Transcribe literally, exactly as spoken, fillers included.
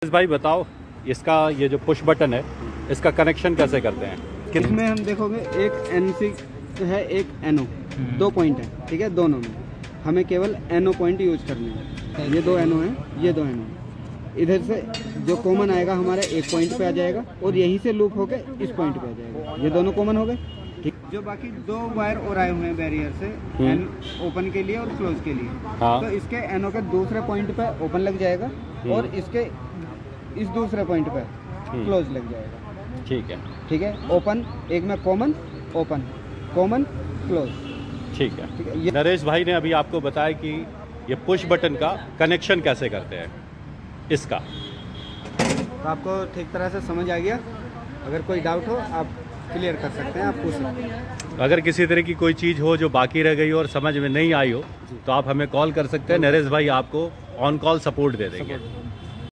भाई बताओ, इसका ये जो पुश बटन है इसका कनेक्शन कैसे करते हैं? इसमें हम देखोगे एक एन सी है, एक एनओ, दो पॉइंट है, ठीक है। दोनों में हमें केवल एनओ पॉइंट यूज करने हैं। ये दो एनओ हैं, ये दो एनओ हैं। इधर से जो कॉमन आएगा हमारा एक पॉइंट पे आ जाएगा और यहीं से लूप होके इस पॉइंट पे आ जाएगा। ये दोनों कॉमन हो गए, ठीक। जो बाकी दो वायर और आए हुए हैं बैरियर से, एन ओपन के लिए और क्लोज के लिए, हाँ। तो इसके एनओ के दूसरे पॉइंट पे ओपन लग जाएगा और इसके इस दूसरे पॉइंट पे क्लोज लग जाएगा, ठीक है। ठीक है। ओपन एक में कॉमन, ओपन, कॉमन, क्लोज, ठीक है, ठीक है। नरेश भाई ने अभी आपको बताया कि ये पुश बटन का कनेक्शन कैसे करते हैं इसका, तो आपको ठीक तरह से समझ आ गया। अगर कोई डाउट हो आप क्लियर कर सकते हैं, आप पूछ सकते हैं। अगर किसी तरह की कोई चीज़ हो जो बाकी रह गई हो और समझ में नहीं आई हो तो आप हमें कॉल कर सकते हैं। नरेश भाई आपको ऑन कॉल सपोर्ट दे देंगे।